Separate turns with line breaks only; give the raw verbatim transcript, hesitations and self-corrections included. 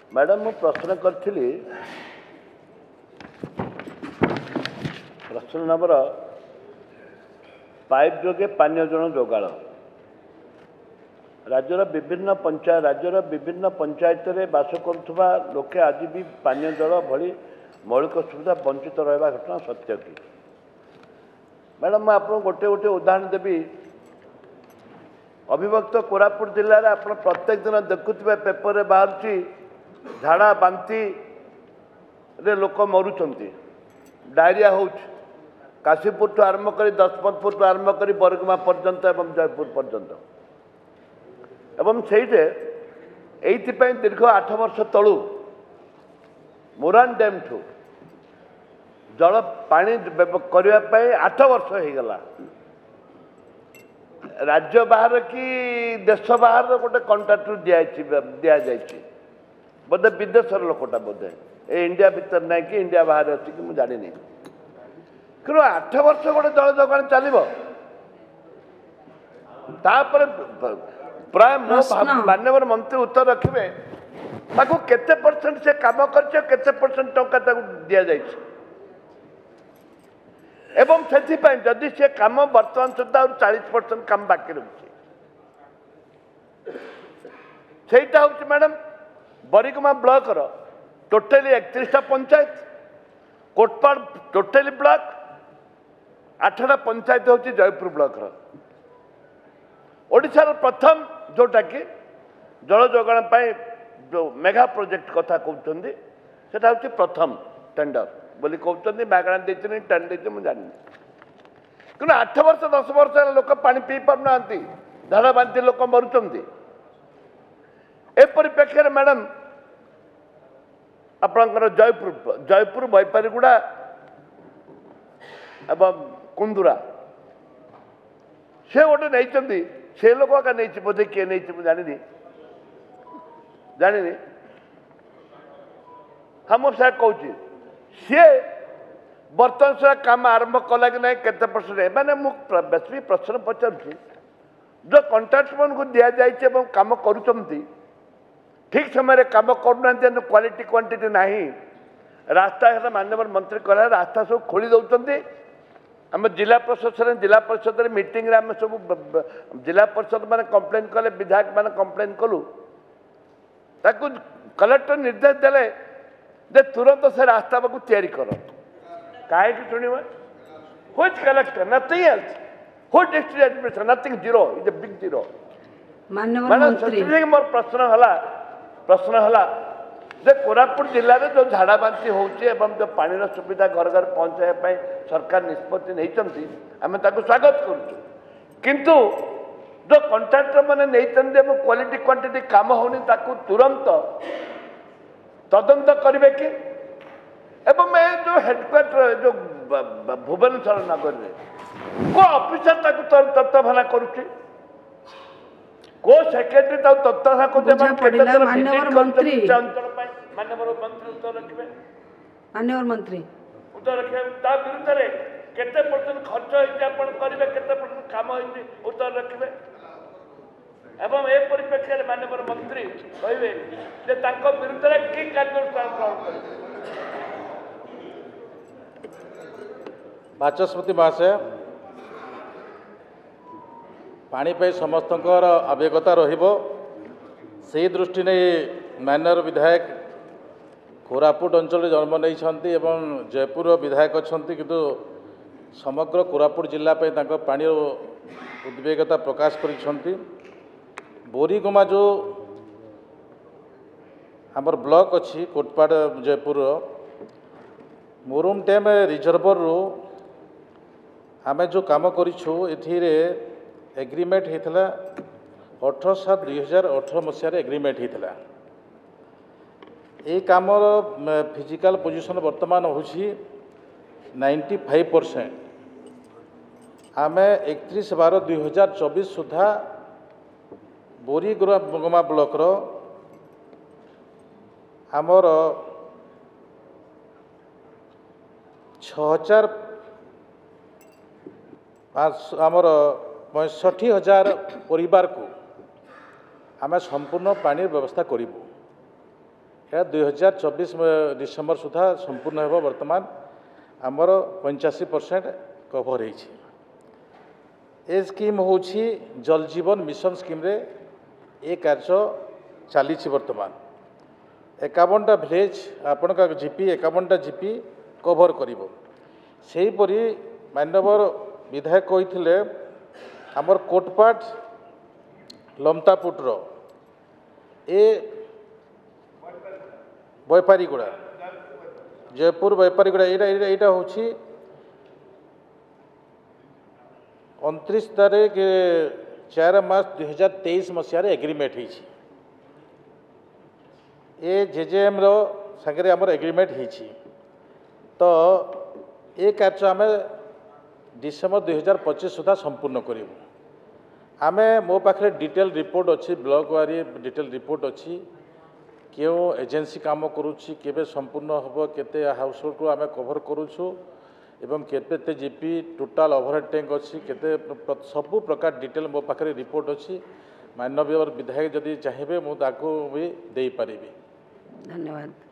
Madam मु प्रश्न करी प्रश्न नंबर पाइप जोगे पानीय जल जोगाड़ राज्यर विभिन्न पंचायत राज्यर विभिन्न पंचायत रे बास करुवा लोके आज भी पानीय जल भली मौलिक सुविधा वंचित रहा घटना सत्य कि मैडम मैं आपको गोटे गोटे उदाहरण देवी अविभक्त कोरापुट जिले में आप प्रत्येक दिन देखुवे पेपर बाहर झाड़ा बांती रे लोक मरुंच डायरिया हो काशीपुर ठू आरंभ कर दशमतपुर ठू आरंभ कर बरगमा पर्यंत एवं जयपुर पर्यंत एवं से दीर्घ आठ वर्ष तलू मोरान डैम ठू जल पानी करने आठ वर्ष हो गला राज्य बाहर कि देश बाहर गोटे कंट्राक्टर दिया जाए बोधे विदेशर लोकटा बोधे ए इंडिया भीतर ना कि इंडिया बाहर अच्छी कि मुझे जानी कि आठ वर्ष गोटे जल जोगान चलो प्राय मो माननीय मंत्री उत्तर रखिए केते परसेंट से काम करते परसेंट टंका दि जाए एवं से जदि से काम बर्तमान सुधा चालीस परसेंट काम बाकी रही हूँ मैडम बरिगमा ब्लॉक टोटाली एकतीसटा पंचायत कोटपाड़ टोटाली ब्लॉक आठटा पंचायत हूँ जयपुर ब्लॉक ओडिशार प्रथम जोटा कि जल जोगाण जो मेगा प्रोजेक्ट कथा कहते सेटा हूँ प्रथम टेंडर बोली कहते मागणा देते टेंडर देते मुझे जानी कि आठ वर्ष दस वर्ष लोक पानी पी पारना झाड़ा बांति लोक मरुंच ए परिप्रेक्षी में मैडम आपणकर जयपुर जयपुर बैपारीगुड़ा एवं कुंदुरा से गोटे नहीं से लोक का नहीं बोधे किए नहीं जानी जानी हाँ मुझे कहूँ सी बर्तमान से काम आरंभ कला कि ना केते परसेंट मैंने मुझे प्रश्न पचारूँ जो कंट्राक्ट मन को दि जाए काम करुँच ठीक समय काम करना क्वालिटी क्वांटिटी ना रास्ता माननीय मंत्री कह रास्ता सब खोली दौरान आम जिला प्रशासन जिला परिषद मीटिंग आम सब जिला परिषद मैंने कंप्लेन कले विधायक मैंने कंप्लेन कलु ताकू कलेक्टर निर्देश देले जे तुरंत से रास्ता को तैयारी कर कहीं शुणे which collector nothing else which district administration nothing zero is a big zero madam मोर प्रश्न है प्रश्न है जे कोरापुट जिले में जो झाड़ा बांति होती जो पानी सुविधा घर घर पहुँचाई सरकार निष्पत्ति नहीं आम स्वागत करुँ किंतु जो कंट्राक्टर मैंने नहीं क्वालिटी क्वांटिटी काम होनी तुरंत तदंत करेंगे कि एवं जो हेडक्वार्टर जो भुवनेश्वर नगर में को ऑफिसर तत्वावधान करुच्ची को सेक्रेटरी तत्वावधान कर
माननीय मंत्री
उत्तर रखिए
माननीय मंत्री
उत्तर रखिए विरुद्ध में केते परसेंट खर्च होती करेंगे केते परसेंट काम होती उत्तर रखिए एवं ए परिप्रेक्षी में माननीय मंत्री कहे विरुद्ध में कि कार्यानुष्ठान ग्रहण करेंगे
बाचस्पति महाशय पानी पे समस्त आवेगता रहिबो से दृष्टि नहीं माननीय विधायक कोरापुट अंचल जन्म नहीं एवं जयपुर विधायक अच्छा किंतु समग्र कोरापुट जिला पे पानी उद्वेगता प्रकाश करिसेंती बोरीगमा जो आमर ब्लॉक अच्छी कोटपाड़ जयपुर मोरुम डैम रिजर्वर रू आम जो काम करूँ ये एग्रीमेंट होता अठर सात दुई हजार अठर मसीह एग्रीमेंट होता ये काम फिजिकल पोजिशन वर्तमान होची नाइंटी फाइव परसेंट आम एकतीस बार दुई हजार चौबीस सुधा बोरीगमा ब्लॉक रो आमर छः हजार आमर पैंसठी हजार परिवार को आम संपूर्ण पानी व्यवस्था करूँ ଏହା ଦୁଇ ହଜାର ଚବିଶ ଡିସେମ୍ବର ସୁଦ୍ଧା ସମ୍ପୂର୍ଣ୍ଣ ହେବ। ବର୍ତ୍ତମାନ ଆମର ପଞ୍ଚାଅଶୀ ପରସେଣ୍ଟ କଭର ହେଇଛି। ଏ ସ୍କିମ୍ ହେଉଛି ଜଳ ଜୀବନ ମିଶନ ସ୍କିମ୍ରେ ଏ କାର୍ଯ୍ୟ ଚାଲିଛି। ବର୍ତ୍ତମାନ ଏକାବନଟା ଭିଲେଜ ଆପଣଙ୍କ ଜିପି ଏକାବନଟା ଜିପି କଭର କରିବ। ସେହିପରି ମାନ୍ୟବର ବିଧାୟକ କହିଥିଲେ ଆମର କୋଟପାଟ ଲମତାପୁଟର ଏ ବୈପାରିଗୁଡ଼ା ଜୟପୁର ବୈପାରିଗୁଡ଼ା ଏଇଟା ଏଇଟା ଏଇଟା ହେଉଛି ଅଣତିରିଶ ତାରିଖ ଚାରି ମାର୍ଚ୍ଚ ଦୁଇ ହଜାର ତେଇଶ ମସିହାରେ ଏଗ୍ରିମେଣ୍ଟ ହେଇଛି। ଏ ଜେଜେଏମ୍ର ସାଙ୍ଗରେ ଆମର ଏଗ୍ରିମେଣ୍ଟ ହେଇଛି। ତ ଏ କାର୍ଯ୍ୟ ଆମେ ଡିସେମ୍ବର ଦୁଇ ହଜାର ପଚିଶ ସୁଦ୍ଧା ସମ୍ପୂର୍ଣ୍ଣ କରିବୁ। ଆମେ ମୋ ପାଖରେ ଡିଟେଲ ରିପୋର୍ଟ ଅଛି, ବ୍ଲକ ୱାରି ଡିଟେଲ ରିପୋର୍ଟ ଅଛି, କେଉଁ ଏଜେନ୍ସି କାମ କରୁଛି, କେବେ ସମ୍ପୂର୍ଣ୍ଣ ହେବ, କେତେ ହାଉସ୍ ହୋଲ୍ଡକୁ ଆମେ କଭର କରୁଛୁ ଏବଂ କେତେ ଜିପି ଟୋଟାଲ ଓଭରହେଡ୍ ଟ୍ୟାଙ୍କ ଅଛି, କେତେ ସବୁ ପ୍ରକାର ଡିଟେଲ ମୋ ପାଖରେ ରିପୋର୍ଟ ଅଛି। ମାନ୍ୟବର ବିଧାୟକ ଯଦି ଚାହିଁବେ ମୁଁ ତାକୁ ବି ଦେଇପାରିବି।
ଧନ୍ୟବାଦ।